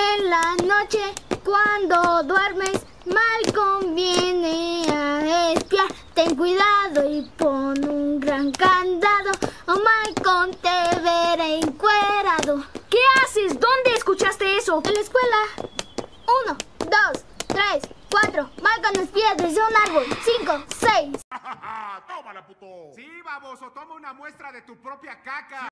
En la noche, cuando duermes, Malcolm viene a espiar. Ten cuidado y pon un gran candado, o Malcolm te verá encuerado. ¿Qué haces? ¿Dónde escuchaste eso? En la escuela. 1, 2, 3, 4. Malcolm espía desde un árbol. 5, 6. ¡Tómala, puto! Sí, baboso, toma una muestra de tu propia caca.